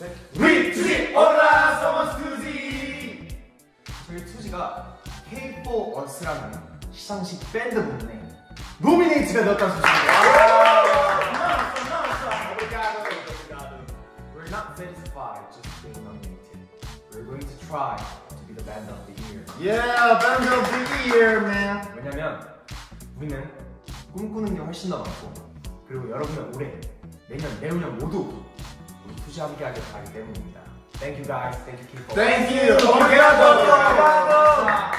셋. We 투지 올라 서머스 투지. 저희 투지가 K4 Us라는 시상식 밴드 부문에 노미네이트가 되었다는 소식입니다. We're not satisfied just being nominated. We're going to try to be the band of the year. Yeah, band of the year, man. 왜냐면 우리는 꿈꾸는 게 훨씬 더 많고, 그리고 여러분의 올해, 내년, 내후년 모두 우리 투지 함께하길 바라기 때문입니다. Thank you guys. Thank you K4. Thank you. 오브리가도.